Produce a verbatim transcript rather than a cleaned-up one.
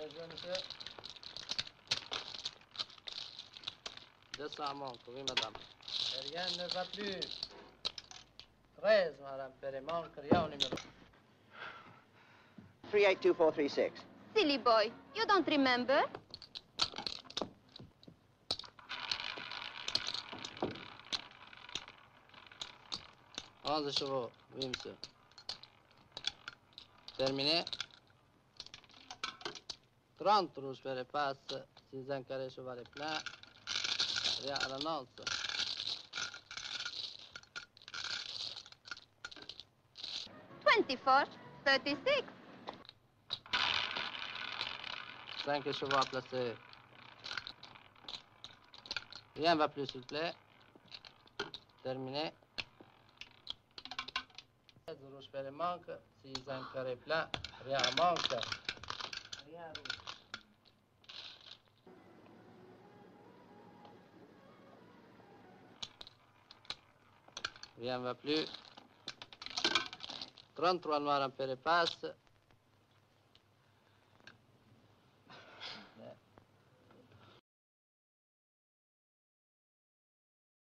Bien joué, monsieur. deux cents manque, oui, madame. Et rien ne va plus. treize, madame Perret, manque rien au numéro. three eight two four three six. Silly boy, you don't remember? onze chevaux, oui, monsieur. Terminé. trente rouges per les passes, six un carré cheval est plein. Rien à l'annonce. twenty-four, thirty-six. cinq chevaux à placer. Rien ne va plus, s'il vous plaît. Terminé. seize rouges per les manque, six un carré plein, rien à manque. Rien rouge. Rien ne va plus. trente-trois noirs en paire et passe.